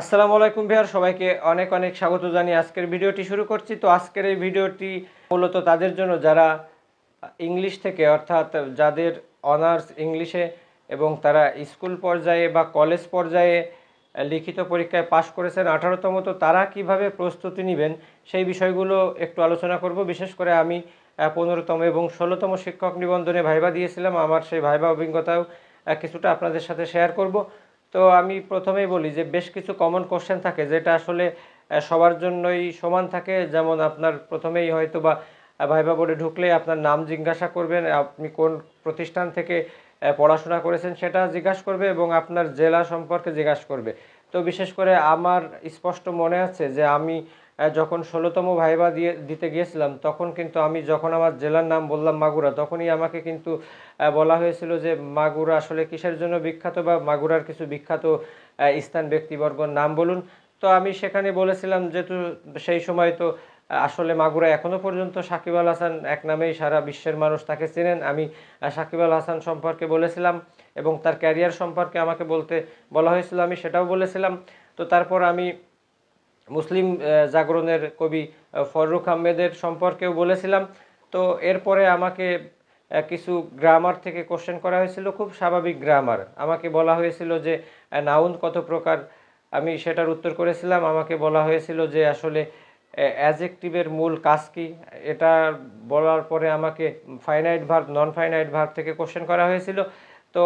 আসসালামু আলাইকুম ভিউয়ার, সবাইকে অনেক অনেক স্বাগত জানিয়ে আজকের ভিডিওটি শুরু করছি। তো আজকের এই ভিডিওটি মূলত তাদের জন্য যারা ইংলিশ থেকে, অর্থাৎ যাদের অনার্স ইংলিশে এবং তারা স্কুল পর্যায়ে বা কলেজ পর্যায়ে লিখিত পরীক্ষায় পাশ করেছেন 18তম, তো তারা কিভাবে প্রস্তুতি নেবেন সেই বিষয়গুলো একটু আলোচনা করব। বিশেষ করে আমি 15তম এবং 16তম শিক্ষক নিবন্ধনে ভাইবা দিয়েছিলাম, আমার সেই ভাইবা অভিজ্ঞতাও কিছুটা আপনাদের সাথে শেয়ার করব। তো আমি প্রথমেই বলি যে বেশ কিছু কমন কোশ্চেন থাকে যেটা আসলে সবার জন্যই সমান থাকে। যেমন আপনার প্রথমেই হয়তো বা ভাইবা বোর্ডে ঢুকলে আপনার নাম জিজ্ঞাসা করবেন, আপনি কোন প্রতিষ্ঠান থেকে পড়াশোনা করেছেন সেটা জিজ্ঞাসা করবে এবং আপনার জেলা সম্পর্কে জিজ্ঞাসা করবে। তো বিশেষ করে আমার স্পষ্ট মনে আছে যে আমি যখন 16তম ভাইবা দিতে গিয়েছিলাম, তখন কিন্তু আমি যখন আমার জেলার নাম বললাম মাগুরা, তখনই আমাকে কিন্তু বলা হয়েছিল যে মাগুরা আসলে কিসের জন্য বিখ্যাত বা মাগুরার কিছু বিখ্যাত স্থান ব্যক্তিবর্গর নাম বলুন। তো আমি সেখানে বলেছিলাম, যেহেতু সেই সময় তো আসলে মাগুরা এখনও পর্যন্ত সাকিব আল হাসান এক নামেই সারা বিশ্বের মানুষ তাকে চেনেন, আমি সাকিব আল হাসান সম্পর্কে বলেছিলাম এবং তার ক্যারিয়ার সম্পর্কে আমাকে বলা হয়েছিল, আমি সেটাও বলেছিলাম। তো তারপর আমি মুসলিম জাগরণের কবি ফররুখ আহমেদের সম্পর্কেও বলেছিলাম। তো এরপরে আমাকে কিছু গ্রামার থেকে কোশ্চেন করা হয়েছিল, খুব স্বাভাবিক গ্রামার। আমাকে বলা হয়েছিল যে নাউন কত প্রকার, আমি সেটার উত্তর করেছিলাম। আমাকে বলা হয়েছিল যে আসলে অ্যাজেক্টিভের মূল কাজ কী, এটা বলার পরে আমাকে finite verb, non finite verb থেকে কোশ্চেন করা হয়েছিল। তো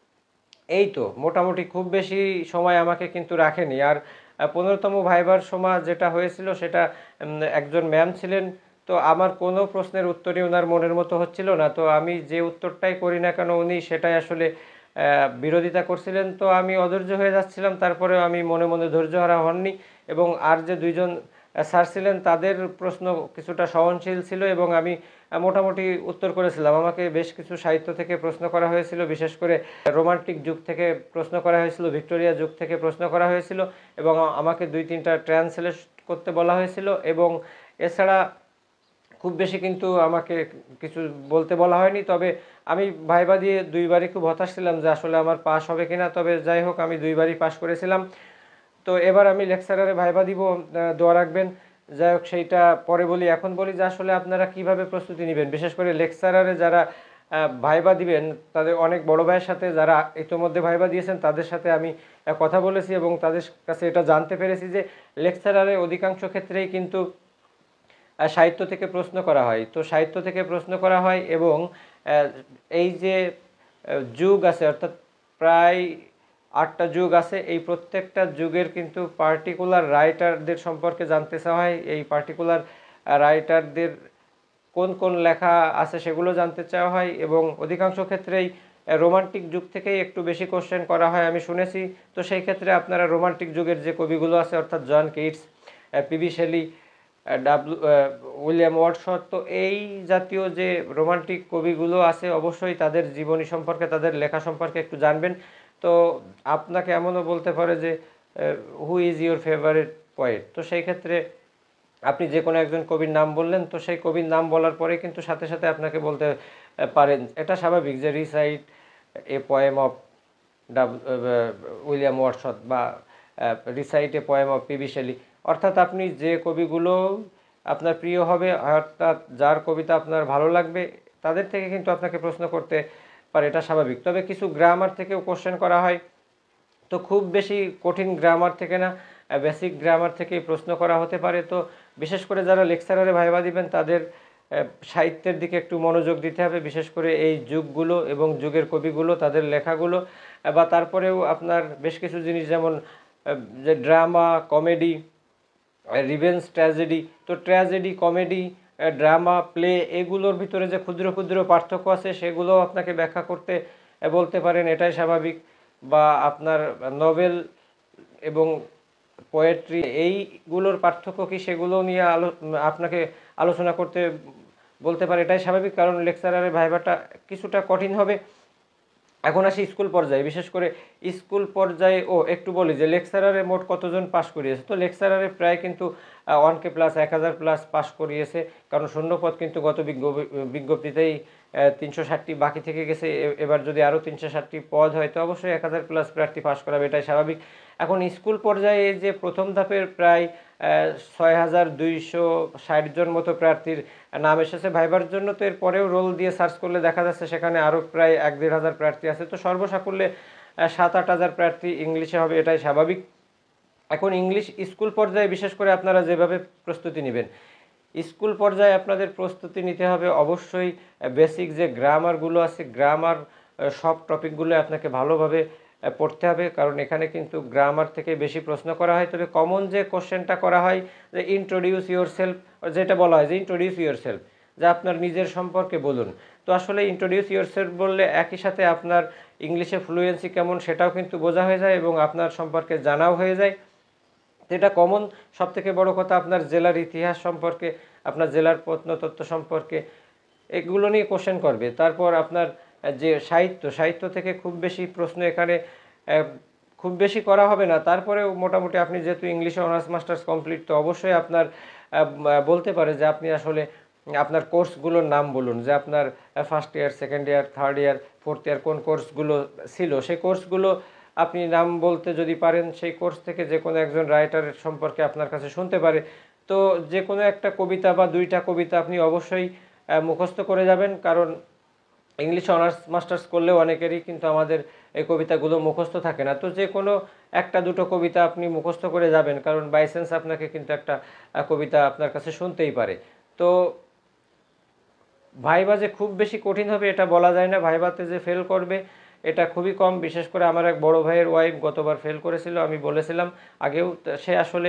এই তো মোটামুটি খুব বেশি সময় আমাকে কিন্তু রাখেনি। আর 15তম ভাইবার সময় যেটা হয়েছিল সেটা একজন ম্যাম ছিলেন, তো আমার কোনো প্রশ্নের উত্তরই ওনার মনের মতো হচ্ছিল না। তো আমি যে উত্তরটাই করি না কেন উনি সেটাই আসলে বিরোধিতা করছিলেন। তো আমি অধৈর্য হয়ে যাচ্ছিলাম, তারপরেও আমি মনে মনে ধৈর্যহারা হননি। এবং আর যে দুইজন স্যার ছিলেন তাদের প্রশ্ন কিছুটা সহনশীল ছিল এবং আমি মোটামুটি উত্তর করেছিলাম। আমাকে বেশ কিছু সাহিত্য থেকে প্রশ্ন করা হয়েছিল, বিশেষ করে রোমান্টিক যুগ থেকে প্রশ্ন করা হয়েছিল, ভিক্টোরিয়া যুগ থেকে প্রশ্ন করা হয়েছিল এবং আমাকে 2-3টা ট্রান্সলেট করতে বলা হয়েছিল। এবং এছাড়া খুব বেশি কিন্তু আমাকে কিছু বলতে বলা হয়নি। তবে আমি ভাইবা দিয়ে দুইবারই খুব হতাশ ছিলাম যে আসলে আমার পাস হবে কিনা। তবে যাই হোক, আমি দুইবারই পাস করেছিলাম। তো এবার আমি লেকচারারে ভাইবা দিব, দোয়া রাখবেন। যাই হোক, সেইটা পরে বলি। এখন বলি যে আসলে আপনারা কিভাবে প্রস্তুতি নেবেন। বিশেষ করে লেকচারারে যারা ভাইবা দিবেন, তাদের অনেক বড় ভাইয়ের সাথে যারা ইতোমধ্যে ভাইবা দিয়েছেন তাদের সাথে আমি কথা বলেছি এবং তাদের কাছে এটা জানতে পেরেছি যে লেকচারারে অধিকাংশ ক্ষেত্রেই কিন্তু সাহিত্য থেকে প্রশ্ন করা হয়। তো সাহিত্য থেকে প্রশ্ন করা হয় এবং এই যে যুগ আছে, অর্থাৎ প্রায় 8টা যুগ আছে, এই প্রত্যেকটা যুগের কিন্তু পার্টিকুলার রাইটারদের সম্পর্কে জানতে চাওয়া হয়। এই পার্টিকুলার রাইটারদের কোন কোন লেখা আছে সেগুলো জানতে চাওয়া হয় এবং অধিকাংশ ক্ষেত্রেই রোমান্টিক যুগ থেকেই একটু বেশি কোশ্চেন করা হয় আমি শুনেছি। তো সেই ক্ষেত্রে আপনারা রোমান্টিক যুগের যে কবিগুলো আছে, অর্থাৎ John Keats, PB Shelley, William Wordsworth, তো এই জাতীয় যে রোমান্টিক কবিগুলো আছে অবশ্যই তাদের জীবনী সম্পর্কে, তাদের লেখা সম্পর্কে একটু জানবেন। তো আপনাকে এমনও বলতে পারে যে who is your favourite poet, তো সেই ক্ষেত্রে আপনি যে কোনো একজন কবির নাম বললেন, তো সেই কবির নাম বলার পরে কিন্তু সাথে সাথে আপনাকে বলতে পারেন, এটা স্বাভাবিক যে recite a poem of William Wordsworth বা recite a poem of PB Shelley. অর্থাৎ আপনি যে কবিগুলো আপনার প্রিয় হবে, অর্থাৎ যার কবিতা আপনার ভালো লাগবে, তাদের থেকে কিন্তু আপনাকে প্রশ্ন করতে পারে, এটা স্বাভাবিক। তবে কিছু গ্রামার থেকেও কোশ্চেন করা হয়, তো খুব বেশি কঠিন গ্রামার থেকে না, বেসিক গ্রামার থেকেই প্রশ্ন করা হতে পারে। তো বিশেষ করে যারা লেকচারারে ভাইবা দিবেন তাদের সাহিত্যের দিকে একটু মনোযোগ দিতে হবে, বিশেষ করে এই যুগগুলো এবং যুগের কবিগুলো, তাদের লেখাগুলো। বা তারপরেও আপনার বেশ কিছু জিনিস, যেমন যে ড্রামা, কমেডি, রিভেঞ্জ, ট্র্যাজেডি, তো ট্র্যাজেডি, কমেডি, ড্রামা, প্লে, এগুলোর ভিতরে যে ক্ষুদ্র ক্ষুদ্র পার্থক্য আছে সেগুলো আপনাকে ব্যাখ্যা করতে বলতে পারেন, এটাই স্বাভাবিক। বা আপনার নভেল এবং পোয়েট্রি, এইগুলোর পার্থক্য কী সেগুলো নিয়ে আপনাকে আলোচনা করতে বলতে পারে, এটাই স্বাভাবিক, কারণ লেকচারারের ভাইভাটা কিছুটা কঠিন হবে। এখন আসি স্কুল পর্যায়ে, বিশেষ করে স্কুল পর্যায়ে একটু বলি যে লেকচারারে মোট কতজন পাশ করিয়েছে। তো লেকচারারে প্রায় কিন্তু 1K প্লাস 1000 প্লাস পাশ করিয়েছে, কারণ শূন্যপদ কিন্তু গত বিজ্ঞপ্তিতেই 360টি বাকি থেকে গেছে। এবার যদি আরও 360টি পদ হয় তো অবশ্যই 1000 প্লাস প্রার্থী পাশ করাবে, এটাই স্বাভাবিক। এখন স্কুল পর্যায়ে যে প্রথম ধাপের প্রায় 6260 জন মতো প্রার্থীর নাম এসেছে ভাইবার জন্য, তো এরপরেও রোল দিয়ে সার্চ করলে দেখা যাচ্ছে সেখানে আরও প্রায় 1-1.5 প্রার্থী আছে। তো সর্বসাকুল্যে 7-8 হাজার প্রার্থী ইংলিশে হবে, এটাই স্বাভাবিক। এখন ইংলিশ স্কুল পর্যায়ে বিশেষ করে আপনারা যেভাবে প্রস্তুতি নেবেন, স্কুল পর্যায়ে আপনাদের প্রস্তুতি নিতে হবে অবশ্যই বেসিক যে গ্রামারগুলো আছে, গ্রামার সব টপিকগুলো আপনাকে ভালোভাবে পড়তে হবে, কারণ এখানে কিন্তু গ্রামার থেকে বেশি প্রশ্ন করা হয়। তবে কমন যে কোশ্চেনটা করা হয় যে ইন্ট্রোডিউস ইউর সেলফ, যেটা বলা হয় যে ইন্ট্রোডিউস ইউর সেলফ, যে আপনার নিজের সম্পর্কে বলুন। তো আসলে ইন্ট্রোডিউস ইউর সেলফ বললে একই সাথে আপনার ইংলিশে ফ্লুয়েন্সি কেমন সেটাও কিন্তু বোঝা হয়ে যায় এবং আপনার সম্পর্কে জানাও হয়ে যায়। যেটা কমন, সবথেকে বড় কথা আপনার জেলার ইতিহাস সম্পর্কে, আপনার জেলার প্রত্নতত্ত্ব সম্পর্কে, এগুলো নিয়ে কোশ্চেন করবে। তারপর আপনার যে সাহিত্য থেকে খুব বেশি প্রশ্ন এখানে খুব বেশি করা হবে না, তারপরেও মোটামুটি আপনি যেহেতু ইংলিশে অনার্স মাস্টার্স কমপ্লিট, তো অবশ্যই আপনার বলতে পারে যে আপনি আসলে আপনার কোর্সগুলোর নাম বলুন, যে আপনার first year, second year, third year, fourth year কোন কোর্সগুলো ছিল, সেই কোর্সগুলো আপনি নাম বলতে যদি পারেন, সেই কোর্স থেকে যে কোনো একজন রাইটারের সম্পর্কে আপনার কাছে শুনতে পারে। তো যে কোনো একটা কবিতা বা 2টা কবিতা আপনি অবশ্যই মুখস্থ করে যাবেন, কারণ ইংলিশ অনার্স মাস্টার্স করলেও অনেকেরই কিন্তু আমাদের এই কবিতাগুলো মুখস্থ থাকে না। তো যে কোনো 1-2 কবিতা আপনি মুখস্থ করে যাবেন, কারণ বাই চান্স আপনাকে কিন্তু একটা কবিতা আপনার কাছে শুনতেই পারে। তো ভাইবা যে খুব বেশি কঠিন হবে এটা বলা যায় না, ভাইবাতে যে ফেল করবে এটা খুবই কম। বিশেষ করে আমার এক বড় ভাইয়ের ওয়াইফ গতবার ফেল করেছিল, আমি বলেছিলাম আগেও, সে আসলে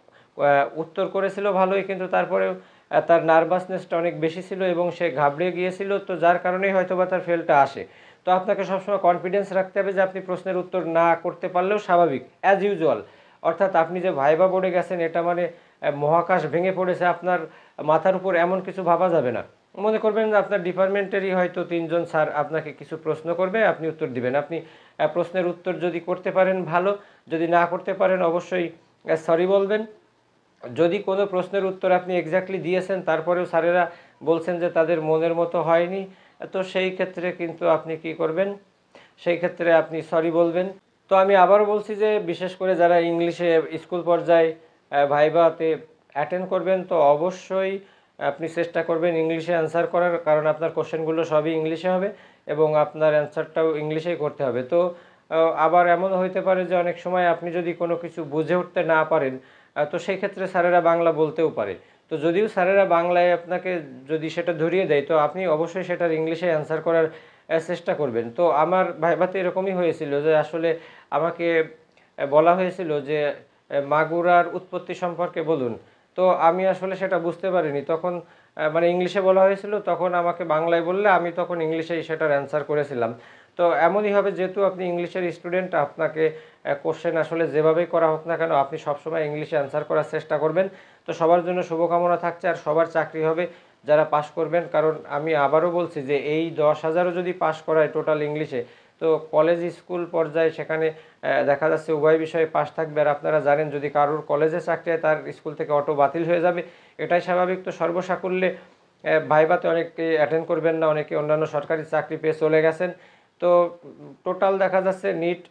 উত্তর করেছিল ভালোই, কিন্তু তারপরেও তার নার্ভাসনেসটা অনেক বেশি ছিল এবং সে ঘাবড়ে গিয়েছিল, তো যার কারণেই হয়তোবা তার ফেলটা আসে। তো আপনাকে সবসময় কনফিডেন্স রাখতে হবে যে আপনি প্রশ্নের উত্তর না করতে পারলেও স্বাভাবিক, অ্যাজ ইউজুয়াল। অর্থাৎ আপনি যে ভাইবা বোর্ডে গেছেন এটা মানে মহাকাশ ভেঙে পড়েছে আপনার মাথার উপর, এমন কিছু ভাবা যাবে না। মনে করবেন যে আপনার ডিপার্টমেন্টেরই হয়তো 3জন স্যার আপনাকে কিছু প্রশ্ন করবে, আপনি উত্তর দিবেন। আপনি প্রশ্নের উত্তর যদি করতে পারেন ভালো, যদি না করতে পারেন অবশ্যই সরি বলবেন। যদি কোনো প্রশ্নের উত্তর আপনি এক্স্যাক্টলি দিয়েছেন তারপরেও স্যারেরা বলছেন যে তাদের মনের মতো হয়নি, তো সেই ক্ষেত্রে কিন্তু আপনি কি করবেন, সেই ক্ষেত্রে আপনি সরি বলবেন। তো আমি আবারও বলছি যে বিশেষ করে যারা ইংলিশে স্কুল পর্যায়ে ভাইভাতে অ্যাটেন্ড করবেন, তো অবশ্যই আপনি চেষ্টা করবেন ইংলিশে অ্যান্সার করার, কারণ আপনার কোশ্চেনগুলো সবই ইংলিশে হবে এবং আপনার অ্যান্সারটাও ইংলিশেই করতে হবে। তো আবার এমন হইতে পারে যে অনেক সময় আপনি যদি কোনো কিছু বুঝে উঠতে না পারেন, তো সেই ক্ষেত্রে স্যারেরা বাংলা বলতেও পারে। তো যদিও স্যারেরা বাংলায় আপনাকে যদি সেটা ধরিয়ে দেয়, তো আপনি অবশ্যই সেটার ইংলিশে অ্যান্সার করার চেষ্টা করবেন। তো আমার ভাইভাতে এরকমই হয়েছিল যে আসলে আমাকে বলা হয়েছিল যে মাগুরার উৎপত্তি সম্পর্কে বলুন। তো আমি আসলে সেটা বুঝতে পারিনি তখন, মানে ইংলিশে বলা হয়েছিল, তখন আমাকে বাংলায় বললে আমি তখন ইংলিশেই সেটার অ্যান্সার করেছিলাম। তো এমনই হবে, যেহেতু আপনি ইংলিশের স্টুডেন্ট, আপনাকে কোশ্চেন আসলে যেভাবেই করা হোক না কেন আপনি সবসময় ইংলিশে অ্যান্সার করার চেষ্টা করবেন। তো সবার জন্য শুভকামনা থাকছে, আর সবার চাকরি হবে যারা পাশ করবেন। কারণ আমি আবারও বলছি যে এই 10,000ও যদি পাশ করায় টোটাল ইংলিশে, তো কলেজ স্কুল পর্যায়ে সেখানে দেখা যাচ্ছে উভয় বিষয়ে পাশ থাকবে। আর আপনারা জানেন যদি কারোর কলেজে চাকরি হয় তার স্কুল থেকে অটো বাতিল হয়ে যাবে, এটাই স্বাভাবিক। তো সর্বসাকুল্যে ভাইভাতে অনেকে অ্যাটেন্ড করবেন না, অনেকে অন্যান্য সরকারি চাকরি পেয়ে চলে গেছেন। তো টোটাল দেখা যাচ্ছে নিট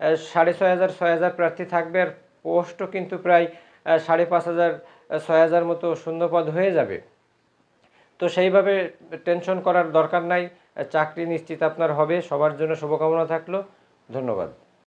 6,500 প্রার্থী থাকবে, আর পোস্টও কিন্তু প্রায় 5,500 6,000 মতো শূন্যপদ হয়ে যাবে। তো সেইভাবে টেনশন করার দরকার নাই, চাকরি নিশ্চিত আপনার হবে। সবার জন্য শুভকামনা থাকলো, ধন্যবাদ।